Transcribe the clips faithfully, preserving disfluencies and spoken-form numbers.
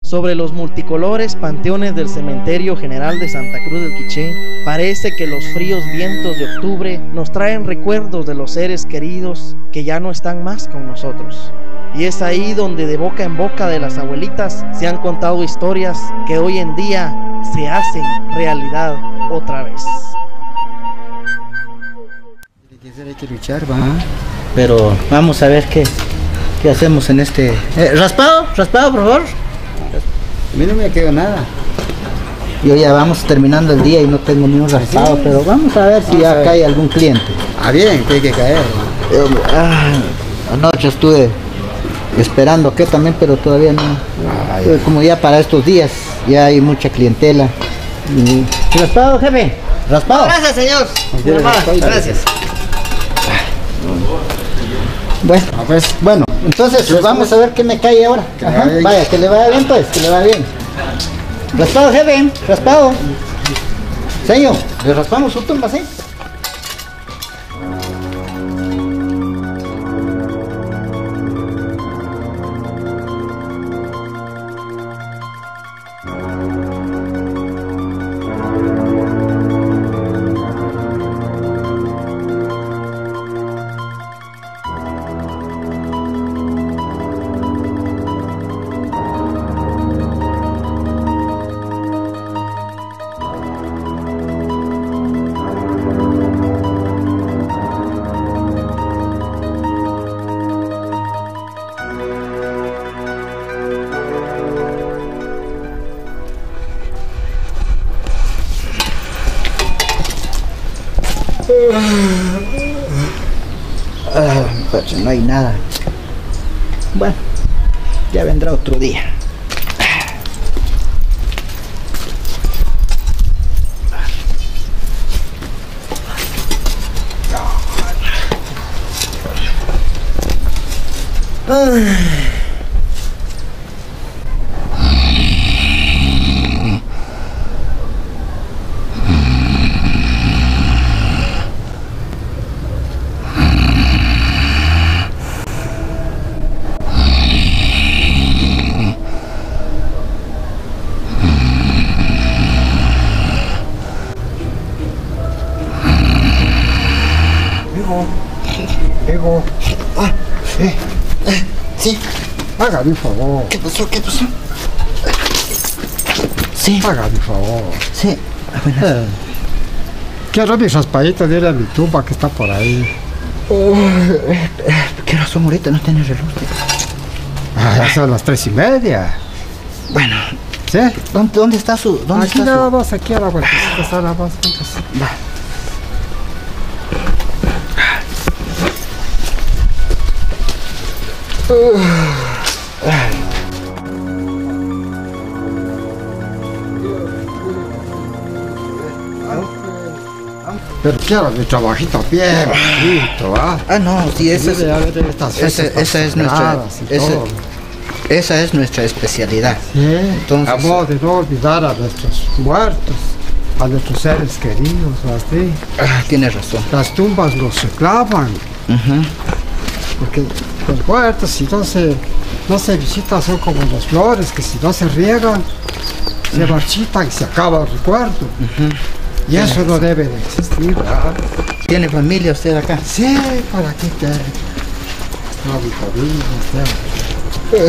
Sobre los multicolores panteones del Cementerio General de Santa Cruz del Quiché, parece que los fríos vientos de octubre nos traen recuerdos de los seres queridos que ya no están más con nosotros. Y es ahí donde de boca en boca de las abuelitas se han contado historias que hoy en día se hacen realidad otra vez. Hay que luchar, va. Pero vamos a ver qué, qué hacemos en este... Eh, raspado, raspado, por favor. A mí no me quedó nada. Yo ya vamos terminando el día y no tengo ni un raspado, sí, pero vamos a ver si vamos ya cae algún cliente. Ah, bien, que hay que caer. Yo, ah, anoche estuve esperando que también, pero todavía no. Ah, ya. Como ya para estos días ya hay mucha clientela. Y... ¿Raspado, jefe? ¿Raspado? Gracias, señor. Gracias. Bueno, pues, bueno, entonces pues, vamos a ver qué me cae ahora. Ajá, vaya, que le vaya bien pues, que le vaya bien. Raspado, jefe, raspado. Señor, le raspamos su tumba, ¿sí? Ah, pues no hay nada. Bueno, ya vendrá otro día. Diego, ah, eh, eh, sí. Hágame un favor. ¿Qué pasó? ¿Qué pasó? Sí. Hágame un favor. Sí. Eh, quiero mi raspadita de ir a mi tumba que está por ahí. Oh, eh, eh, ¿Qué razón ahorita? No tiene reloj. Ah, ya son las tres y media. Bueno. ¿Sí? ¿Dónde, dónde está su...? ¿Dónde aquí está nada su... más, aquí a la vueltecita está nada más. Va. Uh, Pero quiero mi trabajito bien bonito, ¿ah? Ah, no, sí, esa es, esa, esa es nuestra, esa, esa es nuestra especialidad. Sí, entonces, a modo de no olvidar a nuestros muertos, a nuestros seres queridos, así. Ah, tienes razón. Las tumbas los reclaman. Uh-huh. Porque los muertos, si no se, no se visitan, son como las flores, que si no se riegan, uh-huh, se marchitan y se acaba el recuerdo. Uh-huh. Y eso sí, no debe de existir, ¿verdad? ¿Tiene familia usted acá? Sí, ¿para qué quiere? No, mi familia, usted.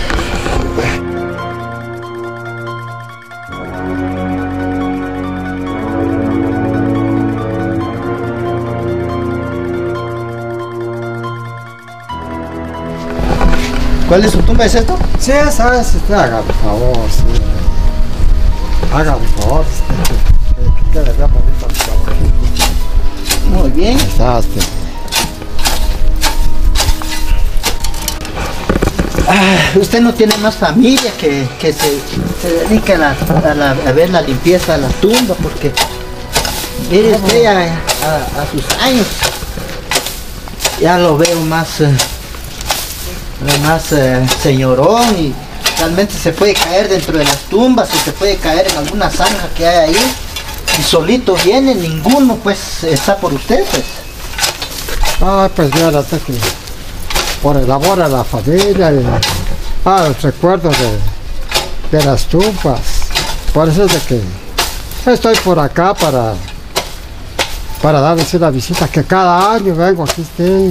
¿Cuál es su tumba? ¿Es esto? Sí, esa es, usted haga por favor, sí. Haga por favor, usted. Que quede bien bonito el trabajo. Muy bien. Exacto. Ah, usted no tiene más familia que, que se, se dedique a, la, a, la, a ver la limpieza de la tumba, porque mire usted ya a, a sus años ya lo veo más eh, más eh, señorón, y realmente se puede caer dentro de las tumbas o se puede caer en alguna zanja que hay ahí y solito viene, ninguno pues está por usted pues. Ah, pues mira, hasta que por el amor a la familia y ah, el recuerdo de, de las tufas. Por eso es de que estoy por acá para, para darles una visita, que cada año vengo aquí. Esté.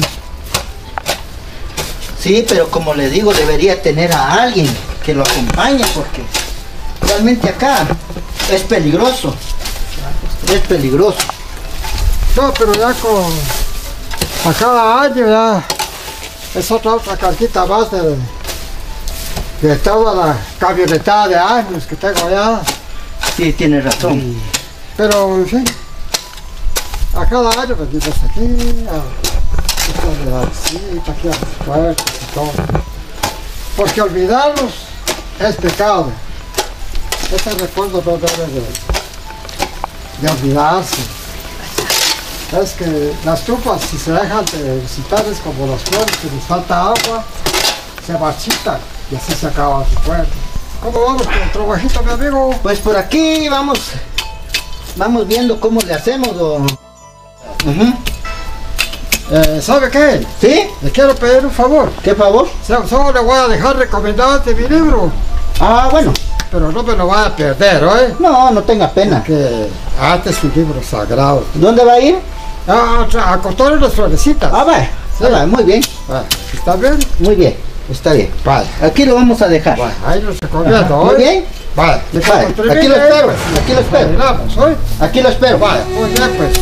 Sí, pero como le digo, debería tener a alguien que lo acompañe, porque realmente acá es peligroso. Es peligroso. No, pero ya con... a cada año ya es otra otra cartita más de, de toda la camionetada de años que tengo allá. Sí, tiene razón. Y, pero en fin, a cada año venimos aquí, a, a la visita, aquí a las puertas y todo. Porque olvidarlos es pecado. Ese recuerdo no debe de, de olvidarse. Es que las tufas, si se dejan de visitar, es como las flores, que les falta agua, se marchitan y así se acaba su cuerpo. ¿Cómo vamos con el trabajito, mi amigo? Pues por aquí vamos, vamos viendo cómo le hacemos. O... Uh-huh. eh, ¿Sabe qué? ¿Sí? Le quiero pedir un favor. ¿Qué favor? O solo le voy a dejar recomendado mi libro. Ah, bueno. Pero no me lo vaya a perder, ¿eh? No, no tenga pena. Que este es un libro sagrado. ¿Dónde va a ir? Ah, a, a cortar las florecitas. Ah, va, sí. Ah, va, muy bien. Va. ¿Está bien? Muy bien, está bien. Vale. Aquí lo vamos a dejar. Va. Ahí lo recomiendo, ¿eh? Muy bien. Vale. Vale. Aquí lo espero, aquí lo espero. Vamos, ¿eh? Aquí lo espero. Vale, muy bien, pues.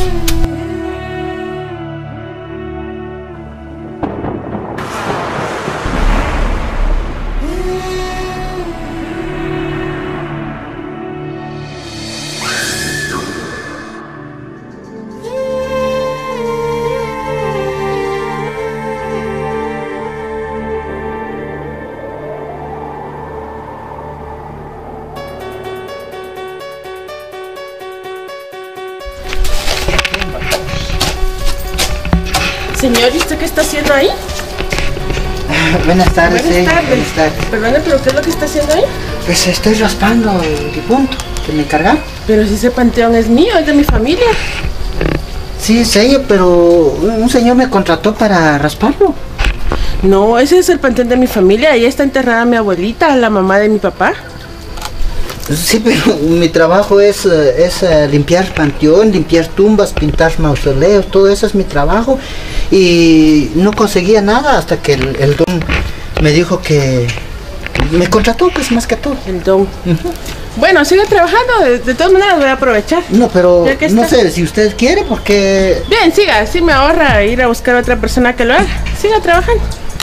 Señor, ¿y usted qué está haciendo ahí? Buenas tardes. Buenas eh. tardes. Buenas tardes. Perdone, ¿pero qué es lo que está haciendo ahí? Pues estoy raspando el difunto que me encargaron. Pero si ese panteón es mío, es de mi familia. Sí, señor, pero un señor me contrató para rasparlo. No, ese es el panteón de mi familia. Ahí está enterrada mi abuelita, la mamá de mi papá. Sí, pero mi trabajo es, es limpiar panteón, limpiar tumbas, pintar mausoleos, todo eso es mi trabajo. Y no conseguía nada hasta que el, el don me dijo que me contrató, pues más que todo. El don. Uh-huh. Bueno, sigue trabajando, de, de todas maneras voy a aprovechar. No, pero no está... sé si usted quiere, porque... Bien, siga, así me ahorra ir a buscar a otra persona que lo haga. Siga trabajando.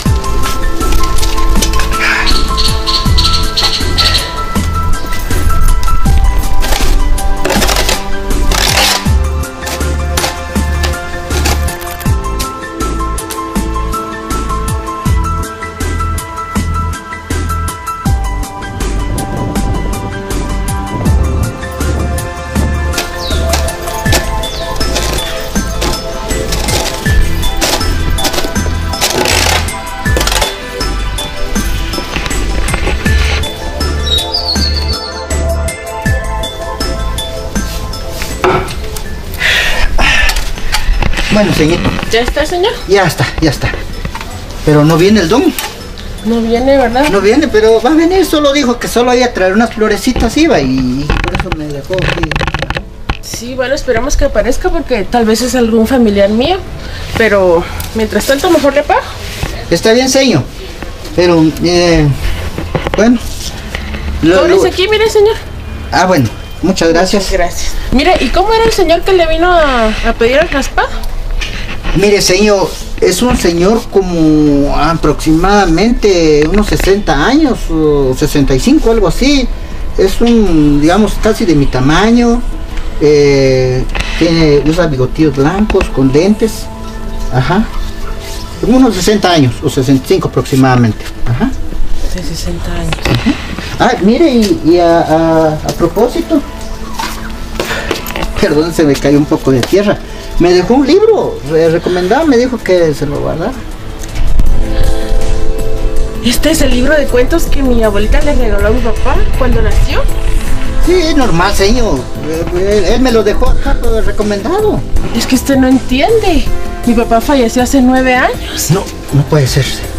Bueno, señor. ¿Ya está, señor? Ya está, ya está. Pero no viene el don. No viene, ¿verdad? No viene, pero va a venir. Solo dijo que solo iba a traer unas florecitas, iba, y por eso me dejó aquí. Sí, bueno, esperamos que aparezca porque tal vez es algún familiar mío. Pero mientras tanto, mejor le pago. Está bien, señor. Pero, eh, bueno. Cóbrese aquí, mire, señor. Ah, bueno. Muchas gracias. Muchas gracias. Mire, ¿y cómo era el señor que le vino a, a pedir el raspado? Mire, señor, es un señor como aproximadamente unos sesenta años o sesenta y cinco, algo así. Es un, digamos, casi de mi tamaño. Eh, tiene, usa bigotillos blancos con lentes. Ajá. Como unos sesenta años o sesenta y cinco aproximadamente. Ajá. De sesenta años. Ajá. Ah, mire, y, y a, a, a propósito, perdón, se me cayó un poco de tierra. Me dejó un libro re recomendado, me dijo que se lo guardara. ¿Este es el libro de cuentos que mi abuelita le regaló a mi papá cuando nació? Sí, normal, señor. Él, él me lo dejó acá recomendado. Es que usted no entiende. Mi papá falleció hace nueve años. No, no puede ser.